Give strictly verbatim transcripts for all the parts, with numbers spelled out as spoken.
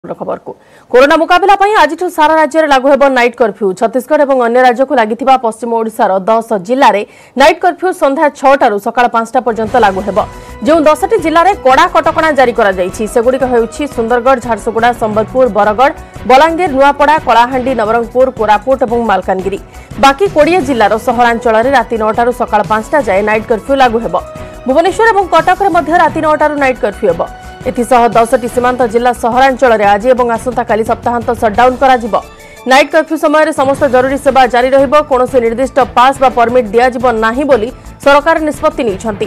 खबर को कोरोना मुकाबला आज सारा राज्य में लागू होब नाइट कर्फ्यू। छत्तीसगढ़ और अन्य राज्य को लगी पश्चिम ओडिशार दस जिले में नाइट कर्फ्यू संध्या छटार सका पांचटा पर्यंत लागू होब। जो दस टी जिले में कड़ा कटकणा जारी सेगुड़िक होउछि सुंदरगढ़, झारसुगुड़ा, संबलपुर, बरगढ़, बलांगीर, नुआपड़ा, कलाहांडी, नवरंगपुर, कोरापुट और मालकानगिरी। बाकी कोड़े जिलार सहरांचल में राति नौटार सका पांचटा जाए नाइट कर्फ्यू लागू होब। भुवनेश्वर और कटक में राति नौटार नाइट कर्फ्यू होब। एथिसह दस टी सीमांत जिला सहरांचल में आज और आसंता काली सप्ताहांत सटडाउन करा नाइट कर्फ्यू समय समस्त जरूरी सेवा जारी रहिबो। कोनोसी निर्दिष्ट पास बा परमिट दिया जिवो नाही बोली सरकार निष्पत्ति निछंती।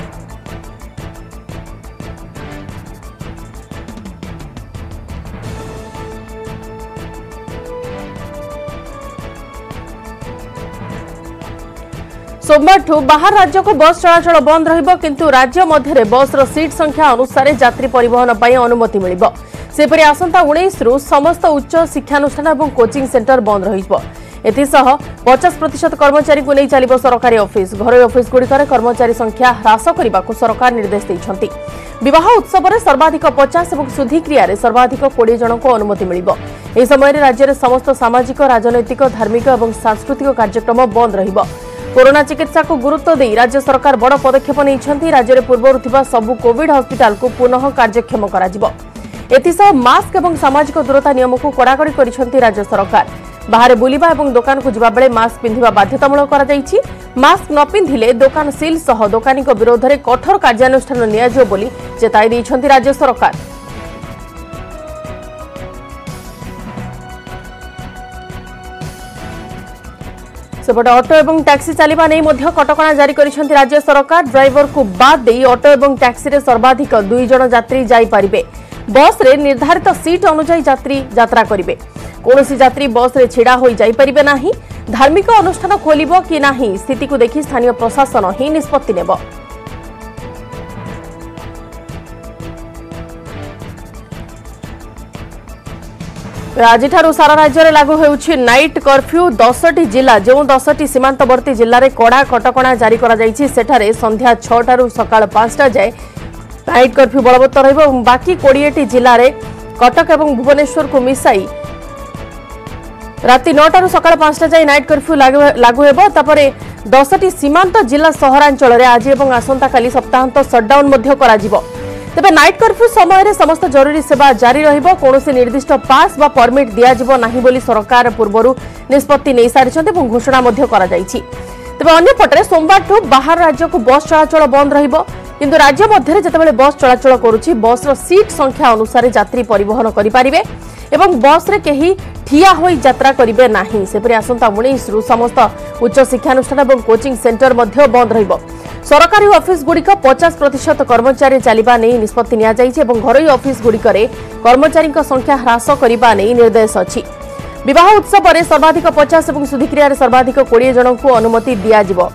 सोमवार बाहर राज्य को बस चलाचल बंद रहिबो, किंतु राज्य मध्य बस रो सीट संख्या अनुसार यात्री परिवहन पर अनुमति मिलिबो। सेपरि आसंता उन्नीस रु समस्त उच्च शिक्षानुष्ठान और कोचिंग सेंटर बंद रहिबो। एथिसह पचास प्रतिशत कर्मचारी को नहीं चलिबो सरकारी ऑफिस। घरोई ऑफिस गुड़िकर कर्मचारी संख्या ह्रास करने को सरकार निर्देश देइछंती। विवाह उत्सव में सर्वाधिक पचास और सुधिक्रिया रे सर्वाधिक बीस जन को अनुमति मिलिबो। एही समय राज्य में समस्त सामाजिक, राजनैतिक, धार्मिक और सांस्कृतिक कार्यक्रम बंद रहिबो। कोरोना चिकित्सा को गुरुत्व दे राज्य सरकार बड़ पदक्षेप नहीं। राज्य में पूर्व थिबा सबु कोविड हॉस्पिटल को पुनः कार्यक्षम करा जिवो। एथिसह मास्क और सामाजिक दूरता नियम को कड़ाकड़ी करिसेंती राज्य सरकार। बाहर बुलिबा और दुकान को जिबा बेले मास्क पिंधिबा बाध्यतामूलक करा जायछि। मास्क न पिंधिले दुकान सील सह दुकानी विरोध में कठोर कार्यानुष्ठान नियाजियो बोली चेताई दैछंती राज्य सरकार। सेपटे ऑटो और टैक्सी चलवा नहीं कटकणा जारी करिसेंती राज्य सरकार। ड्राइवर को बाद दे ऑटो और टैक्सी रे सर्वाधिक दुई जन यात्री जाई परिबे। बस रे निर्धारित सीट अनुसार यात्री यात्रा करिवे। कोनोसी यात्री बस रे छिड़ा होई जाई परिबे नाही। धार्मिक अनुष्ठान खोलिबो कि नाही स्थिति को देखि स्थानीय प्रशासन ही निष्पत्ति नेबो। आज सारा राज्य में लागू होउछि नाइट कर्फ्यू। दस टी जिला जो दस टी सीमांतवर्ती जिले में कड़ा कटकणा जारी करा जायछि सेठारे संध्या छटार सकाळ पांचटा जाए नाइट कर्फ्यू बलवत्तर रहिबो। बाकी बीस टी जिले में कटक और भुवनेश्वर को मिसाई राति नौटार सकाळ पांचटा जाए नाइट कर्फ्यू लागू हेबो। तापरे दस टी सीमांत जिला सहरांचल में आज और आसंता काली सप्ताहांत सटडाउन मध्य करा जिवो। तेबे नाइट कर्फ्यू समय समस्त जरूरी सेवा जारी रहिबो। कोनोसी निर्दिष्ट पास बा परमिट दिया जिवो नाही बोली सरकार पूर्वरु निष्पत्ति नै सारिछन्ते और घोषणा मध्य करा जायछि। तेबे अन्य पटरे सोमवार बाहर राज्य को बस चलाचल बंद रहिबो, किंतु राज्य मध्य जेतेबेले बस चलाचल करूछि बस रो सीट संख्या अनुसार यात्री परिवहन करि पारिबे एवं बस रे केही ठिया होई यात्रा करिवे नाही। सेपरि आसंता उन्नीस रु समस्त उच्च शिक्षानुष्ठान और कोचिंग सेंटर मध्य बंद रहिबो। सरकारी ऑफिस गुड़िक पचास प्रतिशत कर्मचारी चलवा नहीं निष्पत्ति निया जायछि एवं घरोई ऑफिस गुड़िकरे कर्मचारी संख्या ह्रास करने नहीं निर्देश अछि। विवाह उत्सव में सर्वाधिक पचास और सुधिक्रिया रे सर्वाधिक बीस जन को अनुमति दिया जिवो।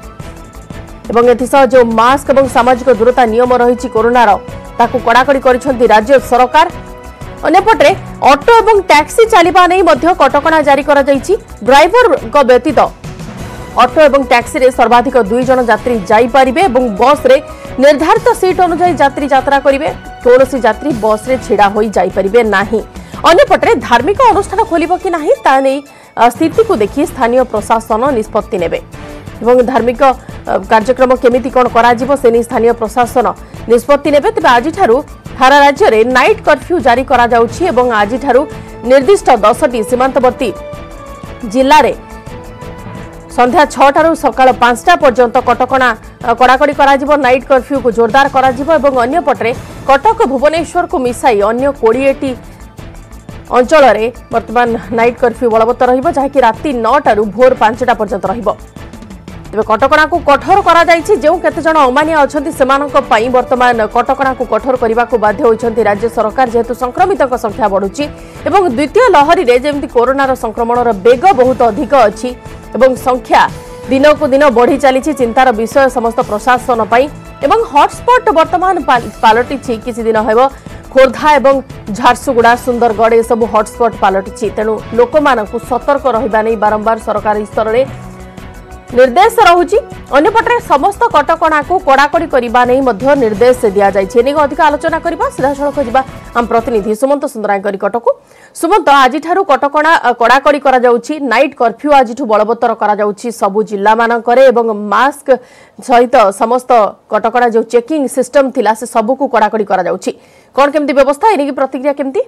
एवं एथिसह जो मास्क और सामाजिक दूरता नियम रही कोरोनार ताकू कड़ाकड़ी करिसेंती राज्य सरकार। अन्यपटे ऑटो और टैक्सी चलवा नहीं कटकणा जारी करा जायछि। ड्राइवर को व्यतीत ऑटो और टैक्सी रे सर्वाधिक दुई जन यात्री जाई परिबे एवं बस रे निर्धारित सीट अनुसार यात्री यात्रा करिवे। कोनोसी यात्री बस रे छिड़ा होई जाई परिबे नाही। अन्यपटे धार्मिक अनुष्ठान खोलिबो कि नाही ता नै स्थिति को देखि स्थानीय प्रशासन निष्पत्ति नेबे एवं धार्मिक कार्यक्रम केमिति कोन करा जिवो से नै स्थानीय प्रशासन निष्पत्ति नेबे। तबे आज ठारू सारा राज्य रे नाइट कर्फ्यू जारी करा जाउछि एवं आज ठारू निर्दिष्ट दस टी सीमांतवर्ती जिल्ला रे संध्या छटार सकाळ पांचटा पर्यंत कटकणा कड़ाकड़ी करा नाइट कर्फ्यू को जोरदार करा एवं अन्य पटरे कटक भुवनेश्वर को मिसाई अन्य बीस टी अंचल में वर्तमान नाइट कर्फ्यू बलवत्तर रहिबो, जहाँकि राति नौटार भोर पांचटा पर्यंत रहिबो। तेबे कटकणा को कठोर करा जायछि। जो केते जण अमानिया अछंती सेमानक पई वर्तमान कटकणा को कठोर करबा को बाध्य होइछंती राज्य सरकार, जेहेतु संक्रमितक संख्या बढ़ुछि एवं द्वितीय लहरी रे जेमति कोरोनार संक्रमणर बेग बहुत अधिक अछि एवं संख्या दिन को दिन बढ़ी चली। चिंतार विषय समस्त प्रशासन पई एवं हॉटस्पॉट वर्तमान पलटि किसी दिन हेब खोर्धा एवं झारसुगुड़ा, सुंदरगढ़ ये सब हॉटस्पॉट पलटि। तेणु लोक मानकु सतर्क रहिबा नै बारंबार सरकारी स्तर में निर्देश रहुची अन्यपटे समस्त कटकणा को कड़ाकड़ी करने नहीं निर्देश दिया जाए। अधिक आलोचना करबा सीधा सड़क जावा आम प्रतिनिधि सुमंत सुंदरायकर कटकू। सुमंत आज कटकणा कड़ाकड़ी करा जाउची, नाइट कर्फ्यू आज बलवत्तर करा जाउची सबु जिल्ला मानकरे एवं मास्क सहित समस्त कटकणा जो चेकिंग सिस्टम थिला से सबु को कड़ाकड़ी करा जाउची। कोन केमती व्यवस्था एनी प्रतिक्रिया केमती?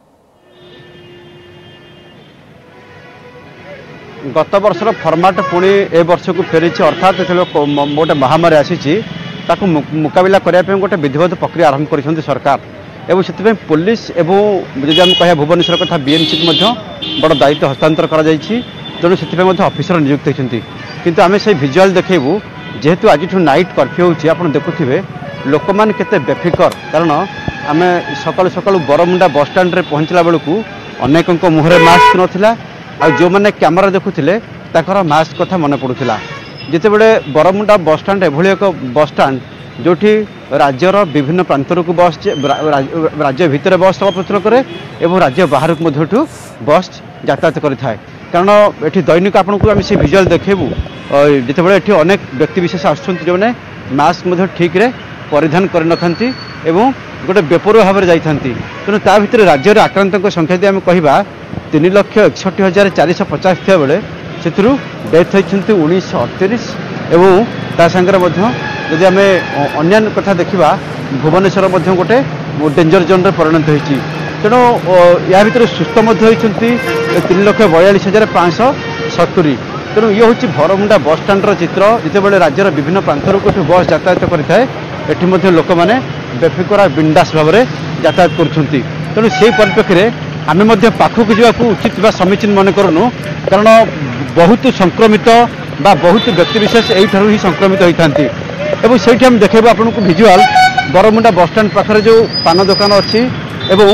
गत वर्षर फर्माट पुणी ए वर्ष को फेरी अर्थात गोटे महामारी आसी मुकाबला करने गोटे विधिवत प्रक्रिया आरंभ कर सरकार एवं से पुलिस एवं जब आम कह भुवनेश्वर कथा बीएमसी बड़ दायित्व हस्तांतर करेणु से अफिसर नियुक्त होती किंतु आम से भिजुआल देखू जेहेतु आज नाइट कर्फ्यू होती देखुवे लोक मैंने केते बेफिकर कारण आम सका सका बरमुंडा बस स्टाण्ड में पहुँचला बेलू अनेकों मुहर मास्क नाला आ जो मैंने कैमरा देखुले ताकर मास्क कथा मन पड़ूला जिते बड़े बरमुंडा बस स्टाण्ड एभली एक बस स्टाण्ड जो राज्यर विभिन्न प्रांतर को बस राज्य भितर बस चलप्रचल करे और राज्य बाहर को बस यातायात करें कारण ये दैनिक आपन को आम से भिजुआल देखू जिते बड़े ये अनेक व्यक्तिशेष आसो मैंने मास्क ठीक रे परिधान कर नथांती एवं गोटे बेपरुआ भाव में जाती तेणु ता भर राज्य में आक्रांतों संख्या यदि आम कह तीन लक्ष एकसठी हजार चार शह पचास था बेले से डेथ होती उन्नीस अड़तीस एवं ता सागर जदि आम अन्य कथा देखा भुवनेश्वर गोटे डेंजर जोन में परिणत होती तेणु या भर सुस्थ होती तीन लक्ष बयालीस हजार पाँच सतुरी तेणु ये हूँ बरमुंडा बस स्टाण्डर चित्र जितेबाला राज्यर विभिन्न प्रांतर को बस यातायात करें ये लोक मैंने बेफिकरा बिंदास भाव में यातायात कर तेणु से परिप्रेक्षी आम पाखक जावाक उचित बा समीचीन मन करूँ कारण बहुत संक्रमित बा बहुत व्यक्तिशेष यही ही संक्रमित होती एवं से देखा आपन को भिजुआल बरमुंडा बस स्टाण्ड पाखे जो पान दुकान अच्छी एवं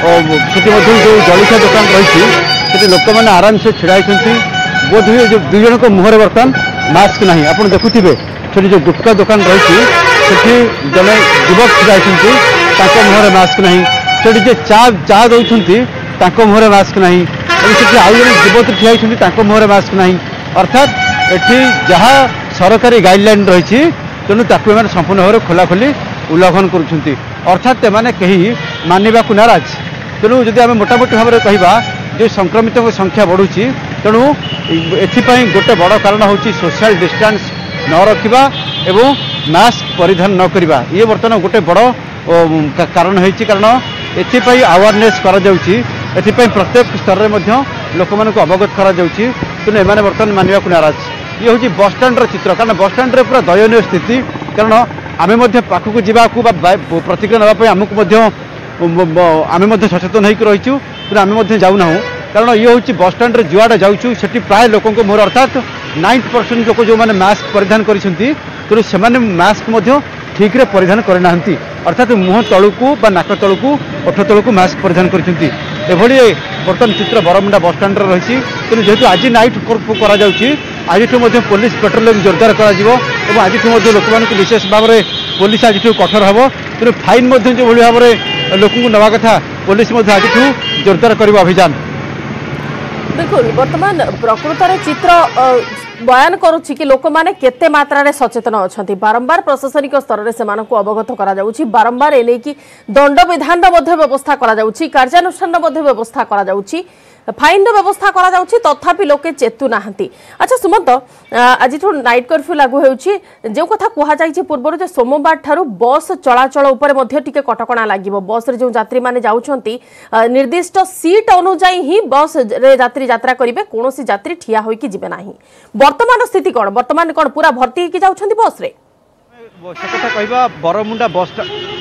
से जो जलखिया दुकान रही लोक मैंने आराम से छिड़ा बोध हुए जो दुई जन मुहर बर्तमान मास्क ना आप देखुवे से जो गुटका दुकान रही जड़े युवक छिड़ा मुहर मास्क ना से चा चा दौरान मुहर मास्क ना आउ जन युवती ठिया मुहर मास्क ना अर्थात ये जहाँ सरकारी गाइडलाइन रही तेणु ताकू संपूर्ण भाव में खोलाखोली उल्लंघन कर अर्थात एमाने कहीं मानवा को नाराज तेणु जदि आम मोटामोटी भाव में कहवा जो संक्रमितों की संख्या बढ़ुची तेणु एथिपाई गोटे बड़ कारण हूँ सोशल डिस्टेंस न रखा एवं मास्क परिधान न करवा ये बर्तमान गोटे बड़ कारण होती कारण एथिपाई अवेयरनेस करा जाउची एथिपाई प्रत्येक स्तर में लोक मानक अवगत करा जाउची तेणु एमाने बर्तमान मानवा को नाराज ये हूँ बस स्टाण्डर चित्र कारण बस स्टाण्ड पूरा दयनीय स्थिति कारण आम पाखक जावाक प्रतिक्रिया नापी आमको आम सचेतन होकर रहीचु तेणु आम जाऊना कारण ये हूँ बस स्टाण्ड जुआड़े जाऊँ से प्राय लोक मोहर अर्थात नाइंटी परसेंट लोक जो मैंने मास्क परिधान करते तेणु से मास्क ठीक रे परिधान करना अर्थात मुह तलू बा नाक तलू ओठ तलू मास्क परिधान करती बर्तमान चित्र बरमुंडा बस स्टाण्ड रही तेणु जेहेतु आज नाइट कर्फ्यू कर आज पुलिस पेट्रोलिंग जोरदार कर आज लोक मान विशेष भाव में पुलिस आज कठोर हम तेणु फाइन जो भाव में लोक नवा कथा पुलिस आज जोरदार कर अभियान बिल्कुल बर्तमान प्रकृत चित्र बयान करुच्ची कि लोक मैंने केते मात्रा सचेतन अच्छा बारंबार प्रशासनिक स्तर में से अवगत करा जाउछि बारंबार एने की दंड विधान व्यवस्था करा जाउछि कार्यानुष्ठान व्यवस्था करा जाउछि फाइन व्यवस्था करा जाउछि तथापि लोके चेतु नाहंती। अच्छा सुमंत आज नाइट कर्फ्यू लागू होउछि जो कथा कहा जाइछि पूर्व जे सोमवार ठारू बस चलाचल उपरे मध्ये टिके कटकणा लागिबो बस रे जो यात्री माने जाउछंती निर्दिष्ट सीट अनुसार ही बस रे यात्री यात्रा करिवे कोनोसी यात्री ठिया होई कि जिबे नाही वर्तमान स्थिति कोन वर्तमान कोन पूरा भर्ती होई कि जाउछंती बस रे से कथा कहबा बरमुंडा बस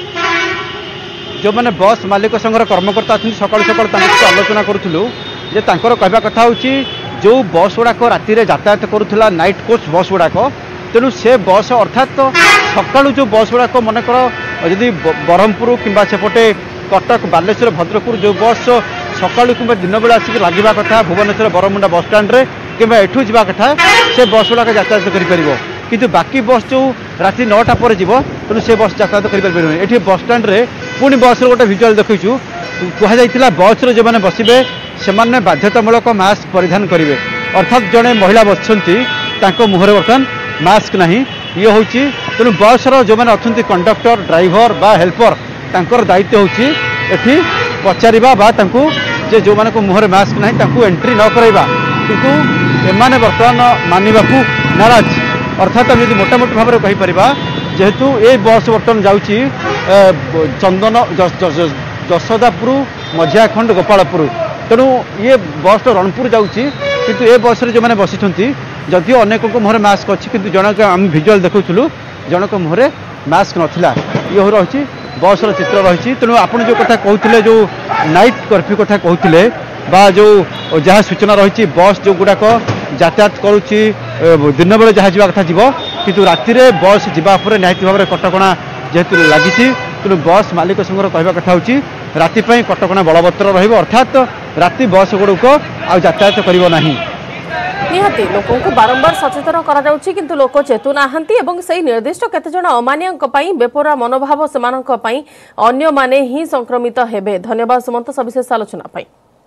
जो मैंने बस मालिक संघर कर्मकर्ता अच्छे सका सका आलोचना करूँ जे तांकर कहवा कथा होची जो बस गुड़ाक राति यातायात करूला नाइट कोच बस गुड़ाक तेणु से बस अर्थात सकाळु जो बस गुड़ाक मनकर जदि ब्रह्मपुर किंबा सेपटे कटक बालेश्वर भद्रकपुर जो बस सकाळु कि दिन बेला आसिक लगे कथा भुवनेश्वर बरमुंडा बस स्टाण्ड कि एठू जा कथा से बस गुड़ाक यातायात कर किंतु बाकी बस जो राति नौटा पर जीव तेणु से बस यातायात कर ये बस स्टाण्ड पुणी बस गोटे भिजुआल देखु कहुला बस जो मैंने बसबे से बाध्यतामूलक मास्क परिधान करेंगे अर्थात जड़े महिला बसती मुहर बर्तमान मास्क ना ये हूँ तेणु बसर जो मैंने अच्छा कंडक्टर ड्राइवर बा हेल्पर तांकर दायित्व होती पचारा जे जो मानक मुहर मास्क ना एंट्री न कराइबा किंतु एमाने बर्तमान मानिबा नाराज अर्थात आम यदि मोटामोटी भाव में कहीपर जेहेतु ये बस बर्तमान जाऊँगी चंदन जशोदापुर मझियाखंड गोपालपुर तेणु ये बस तो रणपुर जाऊँगी किंतु ये बस जो मैंने बसी जदिव अनेक मुहर मास्क अच्छी किंतु जनक आम भिजुआल देखुलु जनक मुहर मास्क नाला ये रही बस चित्र रही तेणु आप जो कथा कहते जो नाइट कर्फ्यू कथा कहते बा जो जहाँ सूचना रही बस जो गुड़ाक यातायात करुच्ची दिन बेले जहाँ जावा कथा जीव किंतु राति में बस जावापर निहाती भाव में कटकणा जेहेतु लगी तेणु बस मालिक संघर कहवा कथा होची राति पई कटकणा बलवत्तर रहिबो अर्थात राति बस गुड़क आ यातायात करिवो नाही निहाती लोकों को बारंबार सचेतन करा जाउछि किंतु लोक चेतु नाहंती एवं सही निर्दिष्ट केते जण अमान्यक पई बेपोरा मनोभाव सेमानक पई अन्य माने ही संक्रमित हेबे। धन्यवाद सुमंत सविशेष आलोचना पई।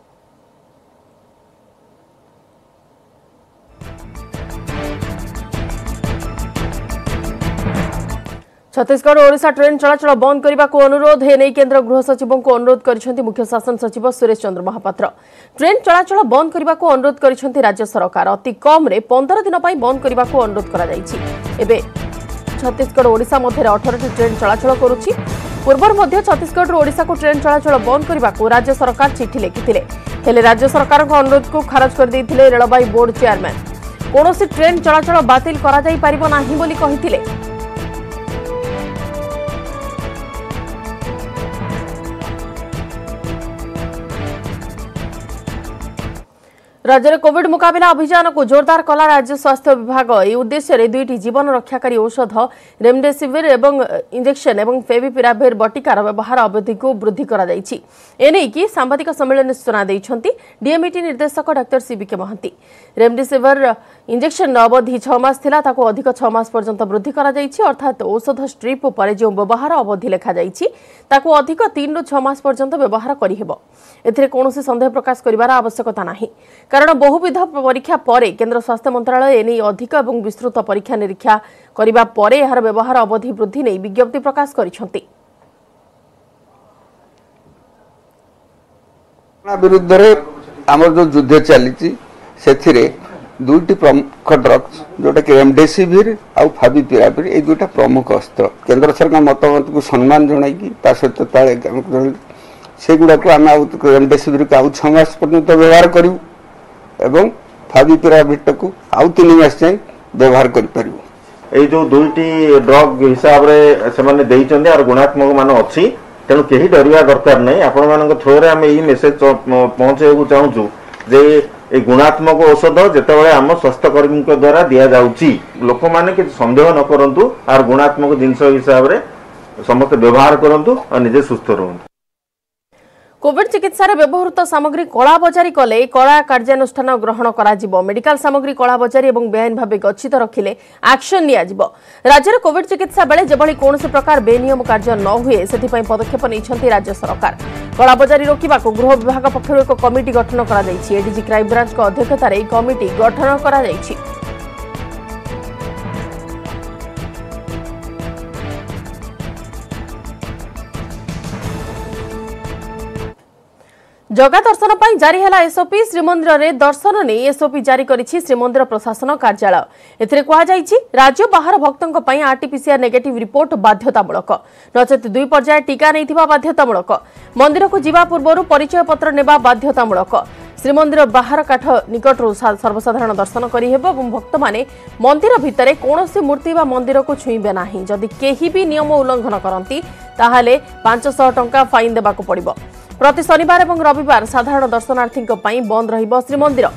छत्तीसगढ़ और ओडिशा ट्रेन चलाचल बंद करने को अनुरोध है केंद्र गृह सचिवों को अनुरोध कर मुख्य शासन सचिव सुरेश चंद्र महापात्र। ट्रेन चलाचल बंद करने को अनुरोध कर राज्य सरकार अति कम रे पंद्रह दिन बंद करने को अनुरोध कर छत्तीसगढ़ ओडिशा मध्य अठारह ट्रेन चलाचल करुच्ची। पूर्व छत्तीसगढ़ ओडिशा को ट्रेन चलाचल बंद करने को राज्य सरकार चिठी लिखिते राज्य सरकार अनुरोध को खारज कर देते रेलवे बोर्ड चेयरमैन। कौन ट्रेन चलाचल बातिल करा जाई परिबो नाही बोली कहिथिले। राज्य में कोविड मुकाबला अभियान को जोरदार कला राज्य स्वास्थ्य विभाग। यह उद्देश्य दुईटी जीवन रक्षाकारी औषध रेमडेसिविर एवं इंजेक्शन एवं फेविपिराविर बटिकार व्यवहार अवधि को वृद्धि कर सांबादिक सम्मेलन सूचना देते डीएमईटी निर्देशक doctor CBK Mohanty. Remdesivir injection अवधि छह मास थिला ताको अधिक छह मास पर्यंत वृद्धि करा जायछि अर्थात औषध स्ट्रिप पर जो व्यवहार अवधि लेखा जायछि ताको अधिक तीन रु छह मास पर्यंत व्यवहार करिहेबो। एथिरे कोनोसी संदेह प्रकाश करिवार आवश्यकता नाही कारण बहुविध परीक्षा पर केंद्र स्वास्थ्य मंत्रालय एने अधिक एवं विस्तृत परीक्षा निरीक्षा करिबा परे एहार व्यवहार अवधि वृद्धि नै विज्ञप्ति प्रकाश करिसंती। विरुद्ध रे हमर जो युद्ध चली से दुईटी प्रमुख ड्रग्स जोटा कि रेमडेसिविर आउ फाविपिराविर ये दुईटा प्रमुख अस्त्र केंद्र सरकार मतमत को सम्मान जनाई सहित ताले से गुड़ा को आम रेमडेसिविर को आउ छह मास पर्यंत व्यवहार करूँ एवं फाविपिराविर को आउ तीन मास जाए व्यवहार कर जो दुईटी ड्रग हिसाब से गुणात्मक मान अच्छी तेणु कहीं डरवा दरकार नहीं। आपण थ्रोरे आम यही मेसेज पहुंचाइबा चाहूँ जे ए गुणात्मक औषध जितेबाला आम स्वास्थ्यकर्मी द्वारा दि जाऊँगी लोक मैंने कि सन्देह न करूँ आर गुणात्मक जिनस हिसाब से समस्त व्यवहार करूँ और निजे सुस्थ रुहतु। कोविड चिकित्सा व्यवहृत सामग्री कला बजारी कले कला कार्यानुष्ठान ग्रहण करा मेडिकल सामग्री कला बजारी और बेआईन भाव गच्छित रखिले एक्शन निया राज्य में कोविड चिकित्सा बेले जेभली कौन प्रकार बेनियम कार्य न हुए से पदक्षेप नहीं राज्य सरकार। कला बजारी रोकवा गृह विभाग पक्षर एक कमिटी गठन कर एडीजी क्राइम ब्रांच अध्यक्षतार कमिटी गठन कर जगा दर्शन पर जारी है एसओपी। श्रीमंदिर में दर्शन नहीं एसओपी जारी करिछि श्रीमंदिर प्रशासन कार्यालय। एथिरे कहा जाइछि राज्य बाहर भक्तों पर आरटीपीसीआर नेगेटिव रिपोर्ट बाध्यतामूलक नचेत दुई पर्याय टीका नहीं बाध्यतामूलक मंदिर को जीवा पूर्व परिचय पत्र नेबा बाध्यतामूलक श्रीमंदिर बाहर काठ निकटरू सर्वसाधारण दर्शन करिहेबो एवं भक्त माने मंदिर भितरे कौनसी मूर्ति बा मंदिर को छुईबे नाही। जदि केही भी नियम उल्लंघन करती ताहाले पांच सौ टंका फाइन देबाको पड़िबो। प्रति शनिवार और रविवार साधारण दर्शनार्थी बंद रहिबो श्रीमंदिर।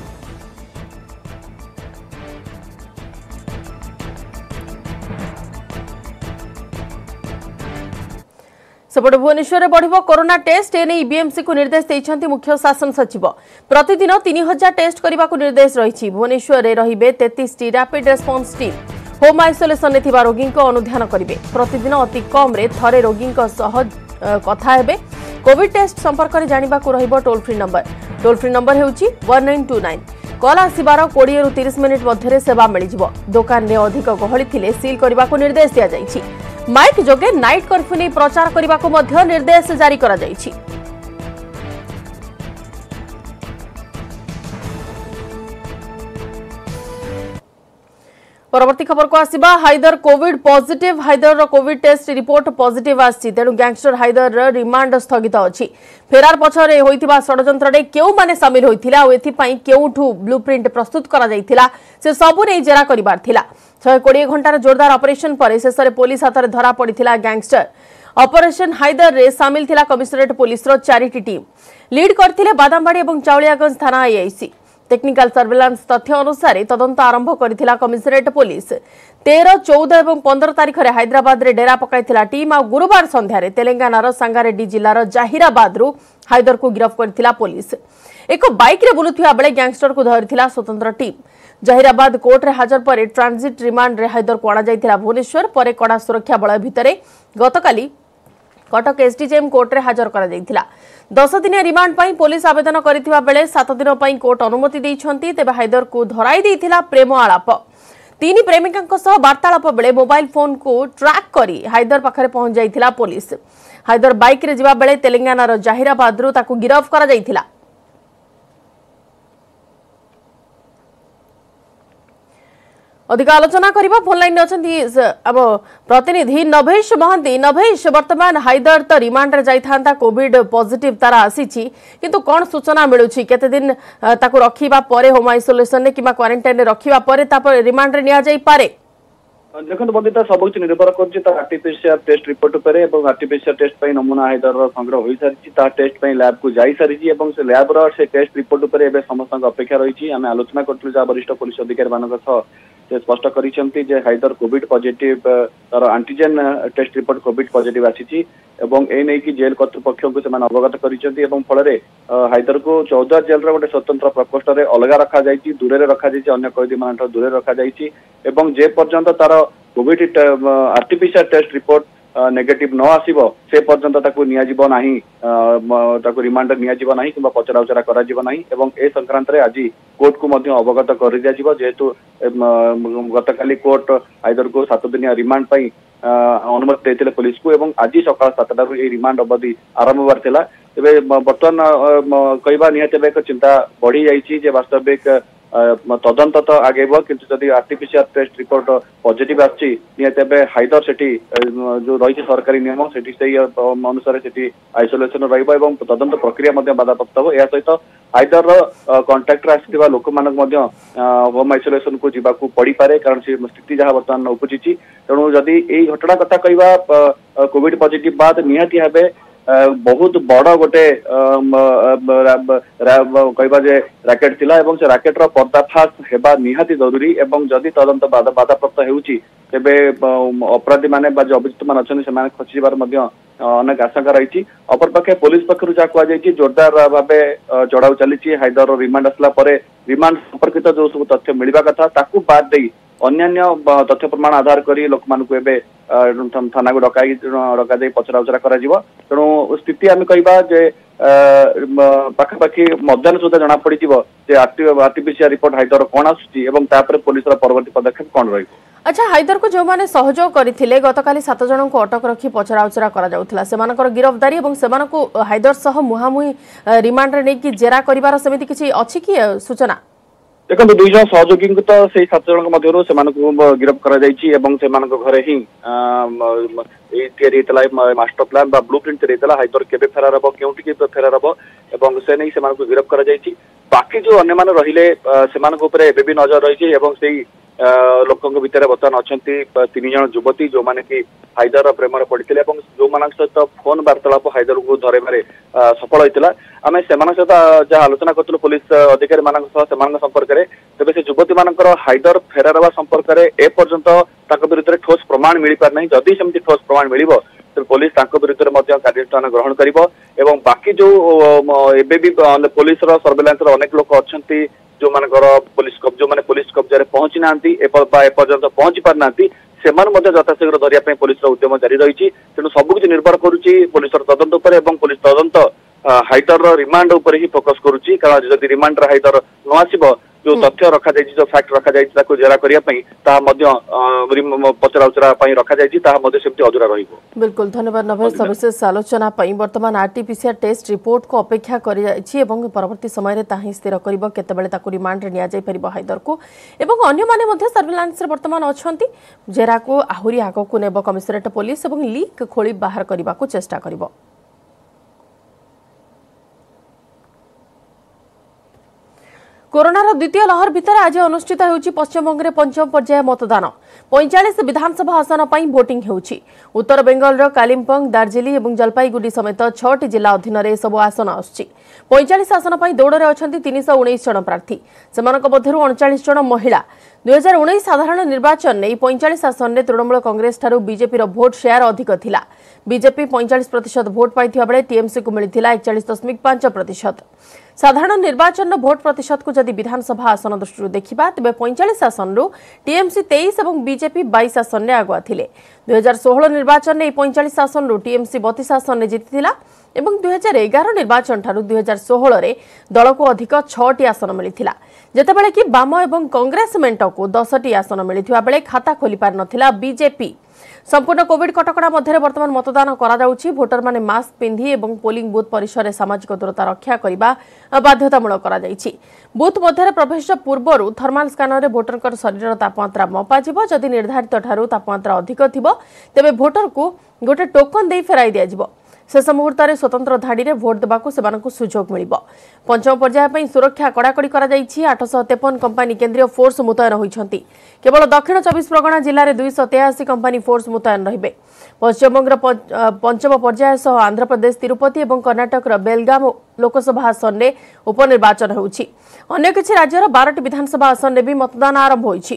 सेपटे भुवनेश्वर में बढ़िबो कोरोना टेस्ट एने बीएमसी को निर्देश देइछन्ति मुख्य शासन सचिव। प्रतिदिन तीन हजार टेस्ट करने को निर्देश रही। भुवनेश्वर में रहिबे तैंतीस टी rapid response team home isolation में थिबा रोगी को अनुध्यान करिवे। प्रतिदिन अति कम रे थरे रोगी सह कथा हेबे। कोविड टेस्ट संपर्क में जानिबा को रहिबो toll free number. Toll free number हेउची वन नाइन टू नाइन। कल आसबार कोड़े रु तीस मिनिट मध्य सेवा मिल दुकान में अधिक गहली थिले सील करने को निर्देश दिया जायछि। माइक जोगे नाइट कर्फ्यू नहीं प्रचार करने को मध्य निर्देश जारी करा जायछि। परवर्ती खबर को आसिबा Haidar covid positive Haidar covid test report positive आसी तेणु गैंगस्टर हाइदर रिमांड स्थगित अछि। फेरार पछरे होइतिबा षडयंत्र रे केउ माने शामिल होइथिला आ एथि पई केउठु ब्लूप्रिंट प्रस्तुत करा जाइथिला से सबु नै जेरा करिबार थिला। एक सौ बीस घंटार जोरदार ऑपरेशन पर शेष रे पुलिस हाथ रे धरा पड़िथिला गैंगस्टर। ऑपरेशन हाइदर रे शामिल थिला कमिश्नरेट पुलिस रो चारिटी टीम लीड करथिले बादामबाड़ी एवं चाउलियागंज थाना आईआईसी। टेक्निकल सर्वेलांस तथ्य अनुसार तदंत आरंभ करथिला कमिश्नरेट पुलिस। तेरह चौदह और पंद्रह तारीख में हैदराबाद रे डेरा पकाइथिला टीम आ गुरुवार संध्यार तेलंगानार सांगारेड्डी जिलार जाहिराबाद रु हाइदर को गिरफ्त करथिला पुलिस। एक बाइक रे बुलुथिया बेले गैंगस्टर को धरिथिला स्वतंत्र टीम। जाहिराबाद कोर्ट रे हाजर पर ट्रांजिट रिमांड रे हाइदर को अणा जाइथिला भुवनेश्वर पर कड़ा सुरक्षा बल भितरे गतकाली कटक एसडीजेएम कोर्ट रे हाजर करा जाइथिला। दस दिन रिमांड पाई पुलिस आवेदन करिथिबा बेले सात दिन पाई कोर्ट अनुमति दैछंती। तेबे हाइदर को धराई दैथिला प्रेम आलाप। तीन प्रेमिकांक सह वार्तालाप बेले मोबाइल फोन को ट्रैक करी हाइदर पाखरे पहुंच जाइथिला पुलिस। हाइदर बाइक रे जिबा बेले तेलंगानार जाहिराबाद रु ताकू गिरफ्त करा जाइथिला। अधिक आलोचना करबा फोन लाइन अछंती अब प्रतिनिधि नभेश महांती। नभेश वर्तमान हाइदर तो रिमांड रे जाई थांता कोविड पॉजिटिव तारा आसीची किंतु कोन सूचना मिलुची केते दिन ताकू रखिबा परे होम आइसोलेशन ने किबा क्वारंटाइन ने रखिबा परे तापर रिमांड रे निया जाई पारे। देखो बंदिता सब कुछ निर्भर कर आरटीपीसीआर टेस्ट रिपोर्ट पर आरटीपीसीआर टेस्ट पर नमूना हाइदर संग्रह हो सारी लैब पर लैब को जाई सारी से लैब रे टेस्ट रिपोर्ट पर एवं समस्त अपेक्षा रही। आम आलोचना करूँ वरिष्ठ पुलिस अधिकारी मान से स्पष्ट करिसेंती जे हाइदर कोविड पॉजिटिव तार antigen test report covid positive आसीची एवं ए नै कि जेल कर्तृपक्ष को से अवगत करिसेंती एवं फल रे हाइदर को चौदह जेल रो गोटे स्वतंत्र प्रकोष्ठ रे अलग रखा जायछि दूरे रखा जायछि अन्य कैदी मान दूरे रखा जायछि एवं जे पर्यंत तार covid RTPCR test report negative न आसीबो से पर्यंत ताकू निया जीवो नाही ताकू रिमांड निया जीवो नाही किबा पचरा उचरा करा जीवो नाही एवं ए संक्रांत रे आजि कोर्ट को मध्य अवगत कर दिया जीवो जेहेतु गतकाली कोर्ट हाइदर को सात दिन रिमांड पई अनुमति देते पुलिस को एवं आज सकाल सातटा रु रिमांड अवधि आरंभ होबार थिला। तेबे बर्तमान कहबा निहत एक चिंता बढ़ी जाइछि जे वास्तविक तदंत तो आगेब किंतु जदि आरटीपीसीआर टेस्ट रिपोर्ट पॉजिटिव आछि निहत हाइदर सेठी जो रही सरकारी नियम सेठी से अनुसार सेठी आइसोलेशन रहिबो एवं तदंत प्रक्रिया मध्य बाधाप्राप्त हो। या सहित हाइदर कांटेक्ट रे आसिथिबा लोक मानक मध्य होम आइसोलेशन को जीवाकू पड़ी पारे कारण से स्थिति जहाँ बर्तमान उपजिछि। तेणु जदि एई घटना कथा कहबा कोविड पॉजिटिव बाद निहाती हेबे बहुत बड़ गोटे कहबा जे राकेट थिला एवं से राकेट रो पर्दाफाश हेबा निहाती जरूरी एवं जदि तदंत बाधाप्राप्त हेउची तेबे अपराधी माने बा अभियुक्त मान अछन से माने खसी जिबार मध्य अनेक आशंका रही। अपरपक्षे पुलिस पक्षर जहाँ कहुई जोरदार भावे चढ़ाऊ चली हाइदर रिमांड आसला परे रिमांड संपर्कित जो सब तथ्य मिलवा कथा ताकू बाद दे अन्यान्य तथ्य प्रमाण आधार करी लोक मानकु एबे थाना को डकाई डका दे पचरा उचरा करा जिवो। तेणु स्थिति आम कहबा जे पाखापाखि मध्याह्न सुधा जना पड़ी जिवो जे आरटीपीसीआर रिपोर्ट हाइदर कोन आसुची एवं तापर पुलिस रा परवर्ती पदक्षेप कोन रही। अच्छा हाइदर को जो माने सहयोग करथिले गतकाली सात जन को अटक रखी पचरा उचरा करा जाउथला सेमानकर गिरफ्तारी एवं सेमानकु हाइदर सह मुहामुही रिमांड रे नै कि जेरा करिवार समिति किछि अछि कि सूचना। देखो दुई जन सहयोगी तो से सात जन मध्य से गिरफ्त कर घरे ही master plan blueprint Haidar के फेरार हम क्योंकि फेरार हम से नहीं से गिरफ्त कर बाकी जो अन्य मैंने रही से भी नजर रही है लोक भितर बर्तमान अच्छा तीन जन युवती जो मैंने कि हाइदर प्रेम पड़ते जो मान सहित फोन वार्तालाप हाइदर को धरवे सफल होता आम से सहित जहाँ आलोचना करूँ पुलिस अधिकारी मान संपर्क में तेज से युवती मान हाइदर फेरार हवा संपर्क में एपर्यंत विरुद्ध ठोस प्रमाण मिल पार जदि सेमती ठोस प्रमाण मिल तो पुलिस विरुद्ध कार्यानुष्ठान ग्रहण कर बाकी जो एवं पुलिस सर्वेलांस अनेक लोक अच्छा जो मानकर पुलिस जो माने पुलिस कब्जा पहुंची ना एपर्यंत पहुंची पार ना यथाशीघ्र धरिया पुलिस उद्यम जारी रही। तेणु सबकि निर्भर करुच्ची पुलिस तदंत उपर एवं पुलिस तदंत हाइदर रिमांड उपर ही फोकस करुच्ची कारण जदि रिमांड हाइदर न आसिबो जो तथ्य रखा जायछि जो फैक्ट रखा जायछि ताको जेरा करिया पई ता मध्य पचरा उचरा पई रखा जायछि ता मध्य सेमति अधूरा रहिबो। बिल्कुल धन्यवाद नभेश सविशेष आलोचना पई। वर्तमान आरटीपीसीआर टेस्ट रिपोर्ट को अपेक्षा करि जायछि एवं परवर्ती समय रे ताही स्थिर करिबो केतेबेले ताको रिमांड रे निया जाय परिबो हाइदर को एवं अन्य माने मध्य सर्विलांस रे वर्तमान अछंती जेरा को आहुरी आगो को नेबो कमिशनरेट पुलिस एवं लीक खोली बाहर करिबा को चेष्टा करिबो। कोरोनार द्वितीय लहर भितर आज अनुष्ठित होउछि पश्चिमबंग रे पंचम पर्याय मतदान। पैंतालीस विधानसभा आसन पर भोटिंग होउछि। उत्तर बेंगल कालिम्पोंग दार्जिलिंग और जलपाईगुड़ी समेत छटी जिला अधीन में सब आसन आसुछि। पैंतालीस आसन पर दौड़े अछंती तीन सौ उन्नीस जन प्रार्थी सेमानक मध्यरु अड़चालीस जन महिला। दुई हजार उन्नीस साधारण निर्वाचन में पैंतालीस आसन में तृणमूल कांग्रेस ठारू बीजेपी भोट शेयर अधिक थिला। बीजेपी पैंतालीस प्रतिशत भोट पाइथिबा बेले टीएमसी को मिलिथिला एकचालीस दशमिक पांच प्रतिशत। साधारण निर्वाचन भोट प्रतिशत को जदि विधानसभा आसन दृष्टि देखा तेज पैंतालीस आसन रु टीएमसी तेईस और बीजेपी बाईस आसन में आगुआ थे। दुई हजार षोह निर्वाचन में पैंतालीस आसन रु टीएमसी बतीस आसन में जीतिथिला एवं दुई हजार एगार निर्वाचन ठारू दुई हजार षोह दल को अधिक छटी आसन मिलिथिला जेतेबेले कि बाम एवं कांग्रेस मेंट को दसटी आसन मिलिथिबा बेले खाता खोली पार नथिला बीजेपी। संपूर्ण कोविड कटकणा मध्य वर्तमान मतदान करा जाउछि। भोटर माने मास्क पिंधि एवं पोलिंग बूथ परिसर में सामाजिक दूरता रक्षा करबा बाध्यतामूलक करा जाइछि। बूथ मध्य प्रवेश पूर्व थर्माल स्कानर भोटर शरीर तापमात्रा मपा जिवो। जदि निर्धारित ठारू तापमात्रा अधिक थिबो तेबे भोटर को गोटे टोकन दे फेराई दिया जिवो। शेष मुहूर्त में स्वतंत्र धाड़ी में भोट देवाक सेमानकु सुजोग मिलिबो। पंचम पर्याय सुरक्षा कड़ाकड़ी करा जाइछि। आठ सौ तेपन कंपानी केंद्रीय फोर्स मुतयन होइछंती। केवल दक्षिण चौबीस प्रगणा जिले में दुई सौ तेयासी कंपानी फोर्स मुतयन रहिबे। पश्चिमबंग पंचम पर्याय सह आंध्र प्रदेश तिरुपति और कर्णाटक बेलगाम लोकसभा आसन में उपनिर्वाचन होउछि। अन्य किछि राज्यर बारह विधानसभा आसन में भी मतदान आरंभ होइछि।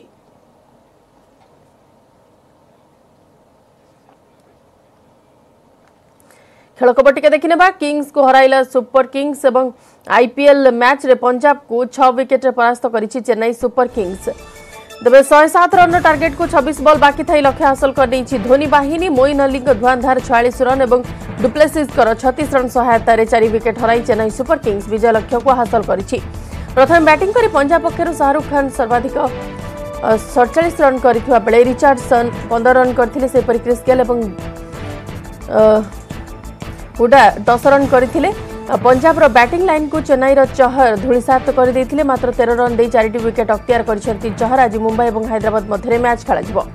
खेल खबर टिके देखने किंग्स को हराइला सुपर किंग्स एवं आईपीएल मैच रे पंजाब को छह विकेट परास्त करिछि चेन्नई सुपर किंग्स। तेज शहे सात रन टार्गेट को छब्बीस बॉल बाकी थी लक्ष्य हासिल कर धोनी बाहिनी मोइन अली धुआंधार छयालीस रन और डुप्लेसिस छत्तीस रन सहायतार चार विकेट हराई चेन्नई सुपर किंग्स विजय लक्ष्य को हासिल करिछि। प्रथम बैटिंग कर पंजाब पक्षर शाहरुख खान सर्वाधिक सड़चाश रन करथिबा बेले रिचार्डसन पंद्रह रन करथिले सेपरि क्रिस गेल एवं हुडा दस रन करथिले। पंजाब रो बैटिंग लाइन को चेन्नई रो चहर धूलिसात कर देथिले। मात्र तेरह रन दे चारिटी विकेट अख्तियार करिसेंती चहर। आज मुंबई और हैदराबाद मध्य मैच खेला जिवो।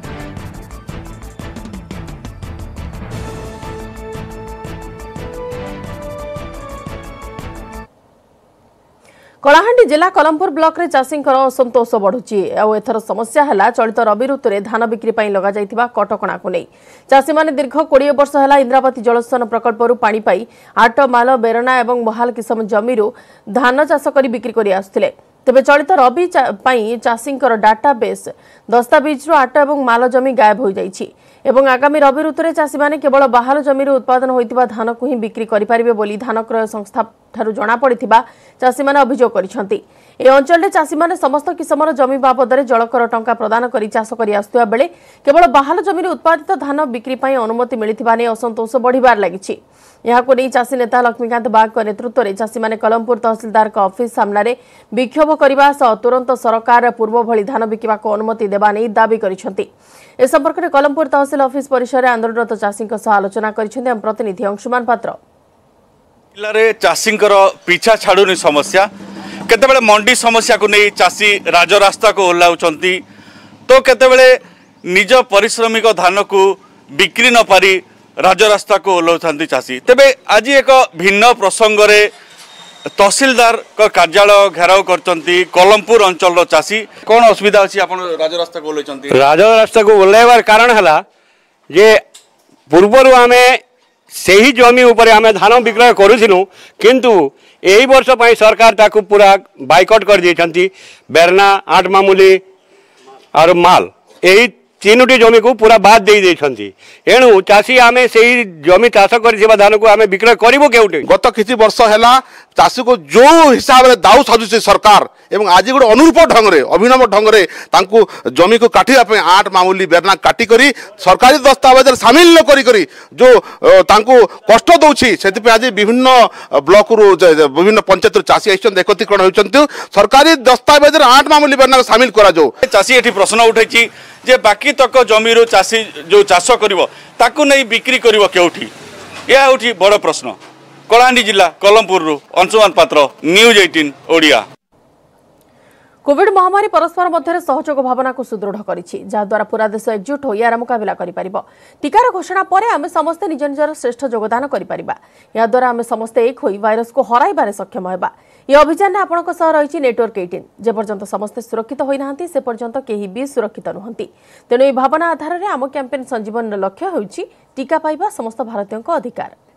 कलाहांडी जिला कलमपुर ब्लॉक रे चाषींकर असंतोष बढ़ुची। एथर समस्या है चलित रवि ऋतु में धान बिक्री पर लग जाइथिबा कटकणा को नहीं। चाषी माने दीर्घ बीस वर्ष है इंद्रावती जलसेचन प्रकल्परू पानी पाई आट माल बेरना और मोहाल किसम जमीरू धान चाष कर बिक्री कर आसुथिले। तेबे चलित रवि चाषींकर डाटाबेस दस्तावेज आट और माल जमी गायब हो जाइछि एवं आगामी रवि ऋतु में चाषी माने केवल बाहाल जमीर उत्पादन होइतिबा धान को ही बिक्री करिपारिबे बोली धान क्रय संस्था ठारू जणा पड़िथिबा चाषी माने अभियोग करिसंती। ए अंचल रे चाषी माने समस्त किसमर जमी बाबदरे जलकर टंका प्रदान करी चाष करी आस्तुआ बेले केवल बाहाल जमीर उत्पादित धान बिक्री पई अनुमति मिलिथिबा ने असंतोष बढ़िबार लागिछि। यहाको नै चाषी नेता लक्ष्मीकांत बाग को नेतृत्व में चाषी माने कलमपुर तहसीलदार का ऑफिस सामने विक्षोभ करने सह तुरंत सरकार पूर्व भली धान बिकिबा को अनुमति देबा नै दाबी करिसंती। ए संपर्क में कलमपुर तहसील ऑफिस परिसर में आंदोलनरत चाषी आलोचना कर प्रतिनिधि अंशुमान पात्र। जिले चाषी पीछा छाड़ुनी समस्या केतेबेले मंडी समस्या को नहीं चाषी राजरास्ता को ओह्लाउछंती तो केतेबेले निज परिश्रमिक धान को बिक्री न पारी राजरास्ता को ओह्लाउछंती चाषी। तेबे आज एक भिन्न प्रसंग रे तहसीलदार को कार्यालय घेराव करचंती कलमपुर अंचल चाषी कौन असुविधा अछि आपण राजरास्ता को ओह्लाउछंती? राजरास्ता को ओह्लाइबार कारण हला जे पूर्वरु आमे सही जमी उपरे आमे धान विक्रय करूथिलु किंतु एही वर्ष पई सरकार ताकू पूरा बाइकआउट कर देछंती। बेरना आठ मामूली और माल एही तीनोटी जमी को पूरा बाद दे देछंती एणु चाषी आमे सेही जमी चाष कर धान को आमे विक्रय करिवो केउटे गत किछि वर्ष हैला चाषी को जो हिसाब रे दाऊ साजुचे सरकार एवं आज गोटे अनुरूप ढंग रे अभिनव ढंग रे तांकु जमी को काटिया पे आठ मामूली बेरना काटी करी सरकारी दस्तावेज सामिल न करी करी जो तांकु कष्ट दउछि सेति पे आज विभिन्न ब्लॉक रु विभिन्न पंचायत रु चाषी आइछन एकत्रीकरण होइछन सरकारी दस्तावेज रे आठ मामूली बेरना सामिल करा जो चाषी एठी प्रश्न उठैछि जे बाकी तक जमी रो चाषी जो चाष करिवो ताकु नै बिक्री करिवो केउठी या उठी बड़ प्रश्न कलाहांडी जिला कलमपुर रु अंशुमान पात्र न्यूज अठारह ओडिया कोविड महामारी परस्पर मध्य सहयोग भावना को सुदृढ़ करिछि जहाद्वारा पूरा देश एकजुट हो यार मुकाबला करिपारिबो टीकार घोषणा परे आमे समस्त निज निजर श्रेष्ठ योगदान करिपारिबा याद्वारा आमे समस्त एक होई भाइरस को हराइबारे सक्षम हेबा ये अभियान में आपणक सह रही नेटवर्क अठारह जे पर्यंत समस्ते सुरक्षित होई नाहंती से पर्यंत केही भी सुरक्षित नुहंती तेणु यह भावना आधार में आम कैंपेन संजीवन लक्ष्य होउछि टीका पाइबा समस्त भारतीयों अधिकार।